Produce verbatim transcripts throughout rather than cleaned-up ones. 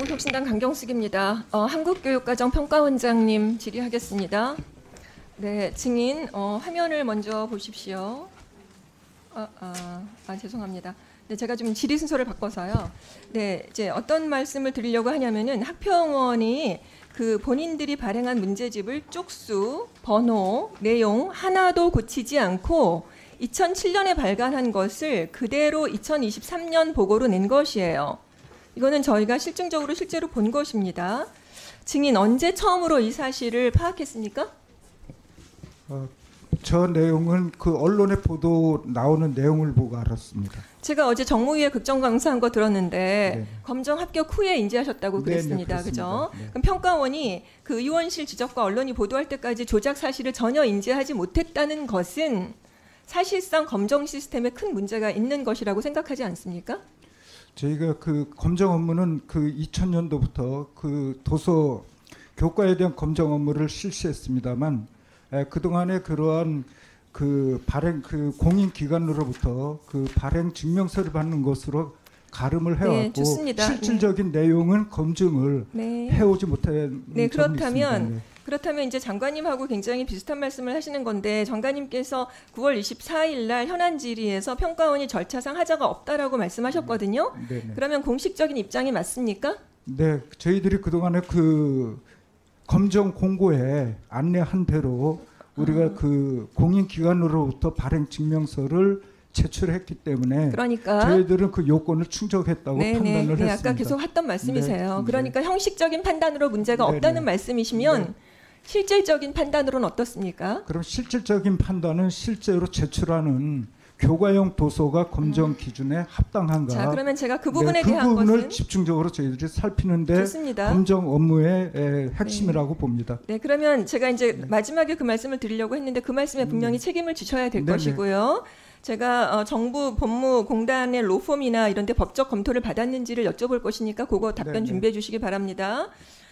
한국혁신당 강경숙입니다. 어, 한국교육과정평가원장님 질의하겠습니다. 네, 증인 어, 화면을 먼저 보십시오. 아, 아, 아 죄송합니다. 네, 제가 좀 질의 순서를 바꿔서요. 네, 이제 어떤 말씀을 드리려고 하냐면은 학평원이 그 본인들이 발행한 문제집을 쪽수, 번호, 내용 하나도 고치지 않고 이천칠 년에 발간한 것을 그대로 이천이십삼 년 보고로 낸 것이에요. 이거는 저희가 실증적으로 실제로 본 것입니다. 증인 언제 처음으로 이 사실을 파악했습니까? 어, 저 내용은 그 언론에 보도 나오는 내용을 보고 알았습니다. 제가 어제 정무위에 국정 감사한 거 들었는데 네. 검정 합격 후에 인지하셨다고 그랬습니다. 네, 네, 그죠? 네. 그럼 평가원이 그 의원실 지적과 언론이 보도할 때까지 조작 사실을 전혀 인지하지 못했다는 것은 사실상 검정 시스템에 큰 문제가 있는 것이라고 생각하지 않습니까? 저희가 그 검정 업무는 그 이천 년도부터 그 도서 교과에 대한 검정 업무를 실시했습니다만 에, 그동안에 그러한 그 발행 그 공인 기관으로부터 그 발행 증명서를 받는 것으로 가름을 해왔고 네, 실질적인 네. 내용은 검증을 네. 해오지 못한 네, 그렇다면 네. 그렇다면 이제 장관님하고 굉장히 비슷한 말씀을 하시는 건데 장관님께서 구월 이십사일 날 현안 질의에서 평가원이 절차상 하자가 없다라고 말씀하셨거든요. 네, 네. 그러면 공식적인 입장이 맞습니까? 네, 저희들이 그동안에 그 검정 공고에 안내한 대로 우리가 아. 그 공인기관으로부터 발행 증명서를 제출했기 때문에 그러니까 저희들은 그 요건을 충족했다고 네네, 판단을 네, 했습니다. 아까 계속 했던 말씀이세요. 네, 그러니까 네. 형식적인 판단으로 문제가 네네. 없다는 말씀이시면 네. 실질적인 판단으로는 어떻습니까? 그럼 실질적인 판단은 실제로 제출하는 교과용 도서가 검정 기준에 합당한가? 자, 그러면 제가 그 부분에 네, 그 대한 부분을 것은 집중적으로 저희들이 살피는데 좋습니다. 검정 업무의 에, 핵심이라고 네. 봅니다. 네, 그러면 제가 이제 네. 마지막에 그 말씀을 드리려고 했는데 그 말씀에 분명히 네. 책임을 지셔야 될 네네. 것이고요. 제가 어, 정부 법무공단의 로펌이나 이런 데 법적 검토를 받았는지를 여쭤볼 것이니까 그거 답변 네네. 준비해 주시기 바랍니다.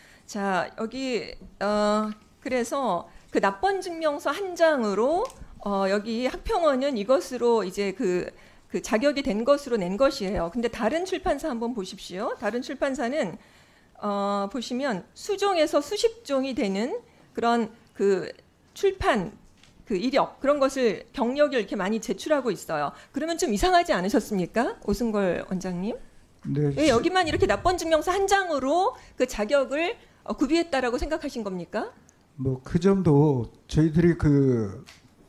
자, 여기 어, 그래서 그 납본 증명서 한 장으로 어, 여기 학평원은 이것으로 이제 그, 그 자격이 된 것으로 낸 것이에요. 근데 다른 출판사 한번 보십시오. 다른 출판사는 어, 보시면 수종에서 수십 종이 되는 그런 그 출판 그 이력 그런 것을 경력을 이렇게 많이 제출하고 있어요. 그러면 좀 이상하지 않으셨습니까, 오승걸 원장님? 네, 왜 여기만 이렇게 납본 증명서 한 장으로 그 자격을 어, 구비했다라고 생각하신 겁니까? 뭐 그 점도 저희들이 그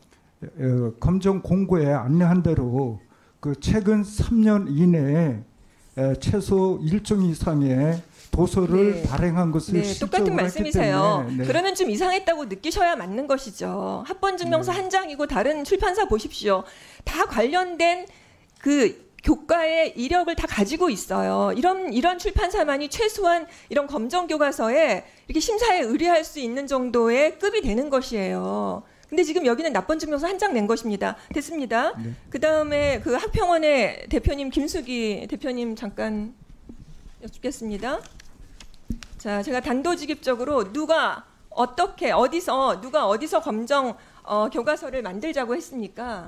어, 검정 공고에 안내한 대로 그 최근 삼 년 이내에 에, 최소 일 종 이상의 도서를 네. 발행한 것을 네, 실적으로 똑같은 했기 말씀이세요. 때문에, 네. 그러면 좀 이상했다고 느끼셔야 맞는 것이죠. 합본 증명서 네. 한 장이고 다른 출판사 보십시오. 다 관련된 그 교과의 이력을 다 가지고 있어요. 이런 이런 출판사만이 최소한 이런 검정 교과서에 이렇게 심사에 의뢰할 수 있는 정도의 급이 되는 것이에요. 근데 지금 여기는 납본 증명서 한 장 낸 것입니다. 됐습니다. 네. 그다음에 그 학평원의 대표님 김수기 대표님 잠깐 여쭙겠습니다. 자, 제가 단도직입적으로 누가 어떻게 어디서 누가 어디서 검정 어, 교과서를 만들자고 했습니까?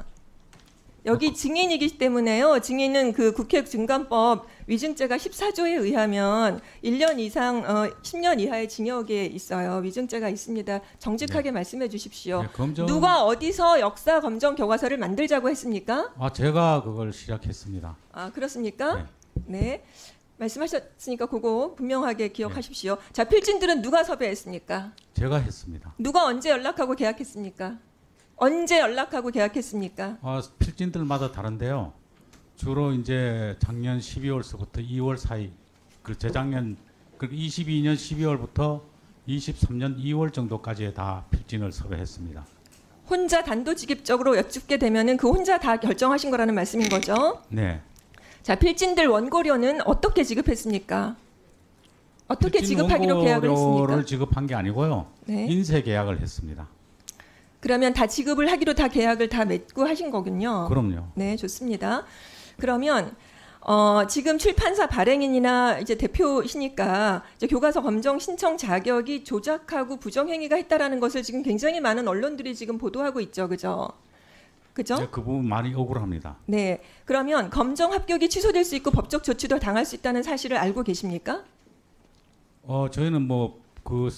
여기 증인이기 때문에요. 증인은 그 국회 증감법 위증죄가 십사 조에 의하면 일 년 이상 어, 십 년 이하의 징역에 있어요. 위증죄가 있습니다. 정직하게 네. 말씀해 주십시오. 네, 검정... 누가 어디서 역사 검정 교과서를 만들자고 했습니까? 아, 제가 그걸 시작했습니다. 아, 그렇습니까? 네. 네. 말씀하셨으니까 그거 분명하게 기억하십시오. 네. 자, 필진들은 누가 섭외했습니까? 제가 했습니다. 누가 언제 연락하고 계약했습니까? 언제 연락하고 계약했습니까? 아, 필진들마다 다른데요. 주로 이제 작년 십이월서부터 이월 사이, 그 재작년 그 이십이 년 십이월부터 이십삼 년 이월 정도까지에 다 필진을 섭외했습니다. 혼자 단도직입적으로 여쭙게 되면은 그 혼자 다 결정하신 거라는 말씀인 거죠? 네. 자, 필진들 원고료는 어떻게 지급했습니까? 어떻게 지급하기로 계약을 했습니까? 원고료를 지급한 게 아니고요. 네. 인쇄 계약을 했습니다. 그러면 다 지급을 하기로 다 계약을 다 맺고 하신 거군요. 그럼요. 네, 좋습니다. 그러면 어, 지금 출판사 발행인이나 이제 대표시니까 이제 교과서 검정 신청 자격이 조작하고 부정행위가 했다라는 것을 지금 굉장히 많은 언론들이 지금 보도하고 있죠, 그죠? 그죠? 네, 그 부분 많이 억울합니다. 어 저희는 뭐 그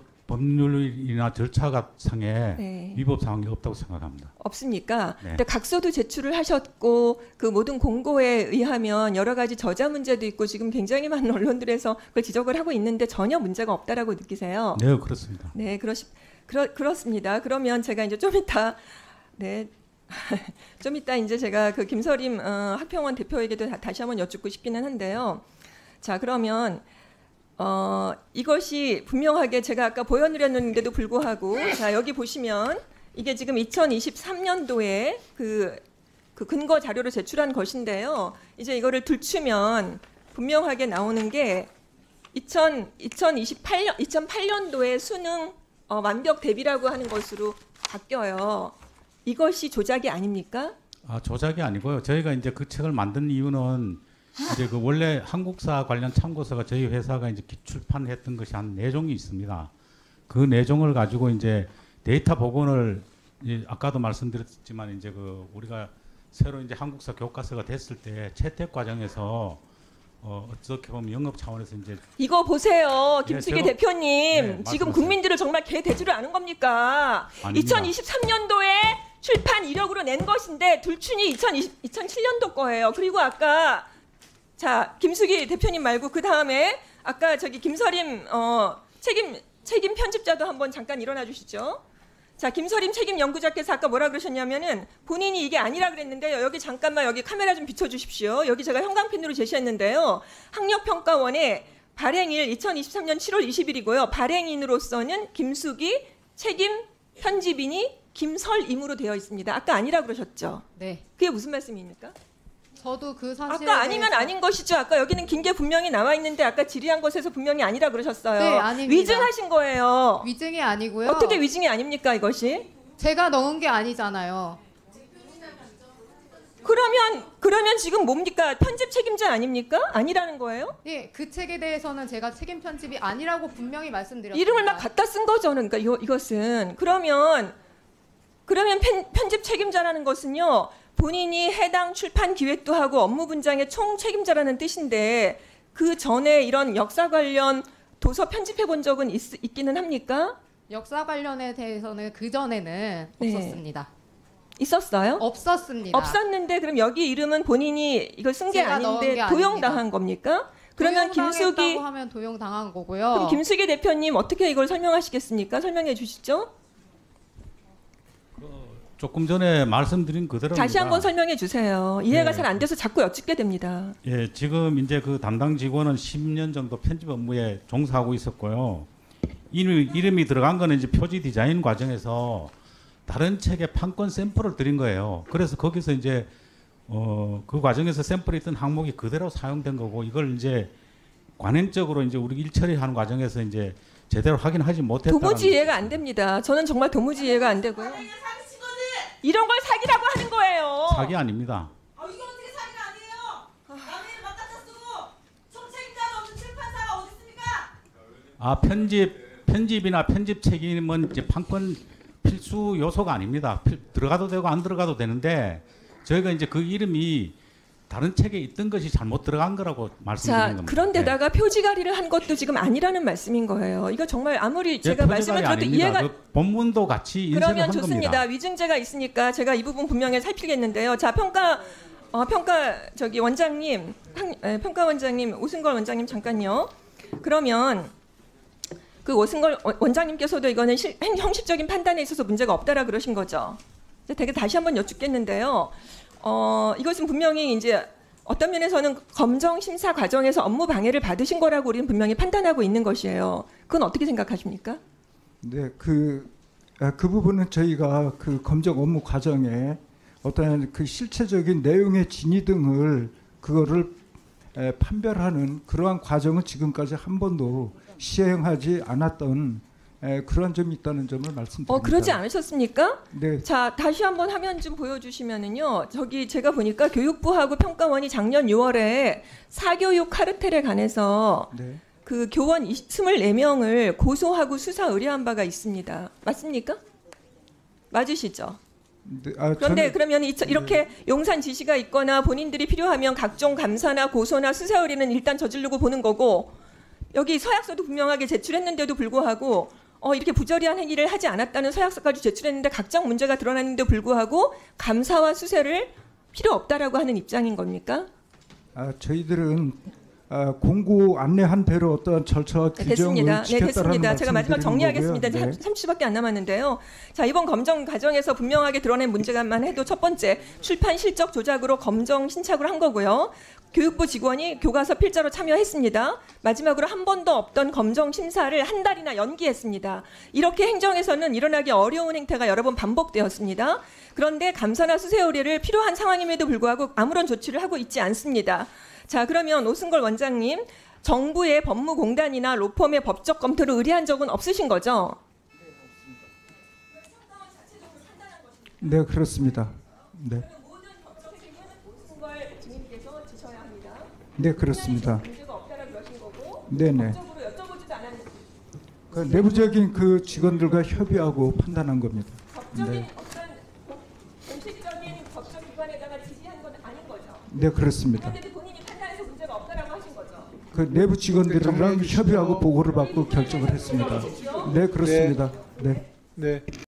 법률이나 절차가 상에 네. 위법 사항이 없다고 생각합니다. 없습니까? 네. 근데 각서도 제출을 하셨고 그 모든 공고에 의하면 여러 가지 저자 문제도 있고 지금 굉장히 많은 언론들에서 그걸 지적을 하고 있는데 전혀 문제가 없다라고 느끼세요? 네, 그렇습니다. 네, 그러시 그렇 그렇습니다. 그러면 제가 이제 좀 이따 네. 좀 이따 이제 제가 그 김서림 어, 학평원 대표에게도 다, 다시 한번 여쭙고 싶기는 한데요. 자, 그러면 어, 이것이 분명하게 제가 아까 보여드렸는데도 불구하고 자, 여기 보시면 이게 지금 이천이십삼 년도에 그, 그 근거 자료를 제출한 것인데요. 이제 이거를 들추면 분명하게 나오는 게 이천이십팔 년, 이천팔 년도에 수능 어, 완벽 대비라고 하는 것으로 바뀌어요. 이것이 조작이 아닙니까? 아, 조작이 아니고요. 저희가 이제 그 책을 만든 이유는 이제 그 원래 한국사 관련 참고서가 저희 회사가 이제 기출판했던 것이 한 네 종이 있습니다. 그 네 종을 가지고 이제 데이터 복원을 이제 아까도 말씀드렸지만 이제 그 우리가 새로 이제 한국사 교과서가 됐을 때 채택 과정에서 어 어떻게 보면 영업 차원에서 이제 이거 보세요, 네, 김숙희 제가- 대표님. 네, 지금 말씀하세요. 국민들을 정말 개 대지를 아는 겁니까? 아닙니다. 이천이십삼 년도에 출판 이력으로 낸 것인데 둘춘이 이천이십, 이천칠 년도 거예요. 그리고 아까 자 김숙희 대표님 말고 그 다음에 아까 저기 김서림 어, 책임 책임 편집자도 한번 잠깐 일어나 주시죠. 자 김서림 책임 연구자께서 아까 뭐라 그러셨냐면은 본인이 이게 아니라 그랬는데요. 여기 잠깐만 여기 카메라 좀 비춰주십시오. 여기 제가 형광펜으로 제시했는데요. 학력평가원의 발행일 이천이십삼 년 칠월 이십일이고요. 발행인으로서는 김숙이 책임 편집인이 김설임으로 되어 있습니다. 아까 아니라 그러셨죠? 네. 그게 무슨 말씀입니까? 저도 그 사실에 아까 아니면 대해서- 아닌 것이죠. 아까 여기는 긴 게 분명히 나와 있는데 아까 질의한 것에서 분명히 아니라 그러셨어요. 네, 아닙니다. 위증하신 거예요. 위증이 아니고요. 어떻게 위증이 아닙니까 이것이? 제가 넣은 게 아니잖아요. 그러면 그러면 지금 뭡니까? 편집 책임자 아닙니까? 아니라는 거예요? 예, 그 책에 대해서는 제가 책임 편집이 아니라고 분명히 말씀드렸습니다. 이름을 막 갖다 쓴 거죠. 그러니까 이거, 이것은 그러면 그러면 편, 편집 책임자라는 것은요. 본인이 해당 출판 기획도 하고 업무 분장의 총 책임자라는 뜻인데 그 전에 이런 역사 관련 도서 편집해 본 적은 있, 있기는 합니까? 역사 관련에 대해서는 그 전에는 네. 없었습니다. 있었어요? 없었습니다. 없었는데 그럼 여기 이름은 본인이 이걸 쓴 게 제가 넣은 아닌데 게 도용당한 겁니까? 그러면 김숙이 도용당했다고 하면 도용당한 거고요. 그럼 김숙이 대표님 어떻게 이걸 설명하시겠습니까? 설명해 주시죠. 조금 전에 말씀드린 그대로입니다. 다시 한번 설명해 주세요. 이해가 네. 잘 안 돼서 자꾸 여쭙게 됩니다. 예, 지금 이제 그 담당 직원은 십 년 정도 편집 업무에 종사하고 있었고요. 이름이, 이름이 들어간 거는 이제 표지 디자인 과정에서 다른 책의 판권 샘플을 드린 거예요. 그래서 거기서 이제 어, 그 과정에서 샘플이 있던 항목이 그대로 사용된 거고 이걸 이제 관행적으로 이제 우리 일처리하는 과정에서 이제 제대로 확인하지 못했다. 도무지 이해가 안 됩니다. 저는 정말 도무지 이해가 안 되고요. 이런 걸 사기라고 하는 거예요. 사기 아닙니다. 아 이게 어떻게 사기가 아니에요? 남의 이름 막 갖다 쓰고 총책임자도 없는 출판사가 어디 있습니까? 아 편집 편집이나 편집 책임은 이제 판권 필수 요소가 아닙니다. 필, 들어가도 되고 안 들어가도 되는데 저희가 이제 그 이름이 다른 책에 있던 것이 잘못 들어간 거라고 말씀드리는 자, 겁니다. 그런데다가 표지가리를 한 것도 지금 아니라는 말씀인 거예요. 이거 정말 아무리 네. 제가 예, 말씀을 표지가 들어도 아닙니다. 이해가 그 본문도 같이 인쇄를 그러면 한 좋습니다. 겁니다. 위증죄가 있으니까 제가 이 부분 분명히 살피겠는데요. 자, 평가 어, 평가 저기 원장님, 학, 에, 평가 원장님 오승걸 원장님 잠깐요. 그러면 그 오승걸 원- 원장님께서도 이거는 실, 행- 형식적인 판단에 있어서 문제가 없다라 그러신 거죠. 이제 되게 다시 한번 여쭙겠는데요. 어, 이것은 분명히 이제 어떤 면에서는 검정 심사 과정에서 업무 방해를 받으신 거라고 우리는 분명히 판단하고 있는 것이에요. 그건 어떻게 생각하십니까? 네, 그, 아, 그 부분은 저희가 그 검정 업무 과정에 어떤 그 실체적인 내용의 진위 등을 그거를 에, 판별하는 그러한 과정은 지금까지 한 번도 시행하지 않았던 에, 그런 점이 있다는 점을 말씀드립니다. 어, 그러지 않으셨습니까? 네, 자, 다시 한번 화면 좀 보여주시면은요. 저기 제가 보니까 교육부하고 평가원이 작년 유월에 사교육 카르텔에 관해서 네, 그 교원 이십사 명을 고소하고 수사 의뢰한 바가 있습니다. 맞습니까? 맞으시죠? 네, 아, 그런데 저는- 그러면 이- 이렇게 용산 지시가 있거나 본인들이 필요하면 각종 감사나 고소나 수사 의뢰는 일단 저지르고 보는 거고 여기 서약서도 분명하게 제출했는데도 불구하고 어, 이렇게 부적절한 행위를 하지 않았다는 서약서까지 제출했는데 각종 문제가 드러났는데 불구하고 감사와 수사를 필요 없다라고 하는 입장인 겁니까? 아, 저희들은 아, 공고 안내한 대로 어떠한 절차와 네, 규정을 됐습니다. 네, 지켰다라는 됐습니다. 제가 마지막 말씀을 정리하겠습니다. 드리는 거고요. 삼십 초밖에 안 남았는데요. 자, 이번 검정 과정에서 분명하게 드러낸 문제만 해도 첫 번째, 출판 실적 조작으로 검정 신착을 한 거고요. 교육부 직원이 교과서 필자로 참여했습니다. 마지막으로 한 번도 없던 검정 심사를 한 달이나 연기했습니다. 이렇게 행정에서는 일어나기 어려운 행태가 여러 번 반복되었습니다. 그런데 감사나 수사 의뢰를 필요한 상황임에도 불구하고 아무런 조치를 하고 있지 않습니다. 자, 그러면 오승걸 원장님, 정부의 법무공단이나 로펌의 법적 검토를 의뢰한 적은 없으신 거죠? 네, 그렇습니다. 네, 모든 법적 책임은 오승걸 증인께서 지셔야 합니다. 네, 그렇습니다. 문제가 없다라고 그러신 거고, 네, 네. 법적으로 여쭤보지도 않았는데 그 내부적인 그 직원들과 협의하고 판단한 겁니다. 법적인 네. 어떤 공식적인 법적 기관에다가 지시한 건 아닌 거죠. 네, 그렇습니다. 그런데도 본인이 판단해서 문제가 없다라고 하신 거죠. 그 내부 직원들이랑 협의하고 보고를 받고 결정을 했습니다. 네, 그렇습니다. 네. 네.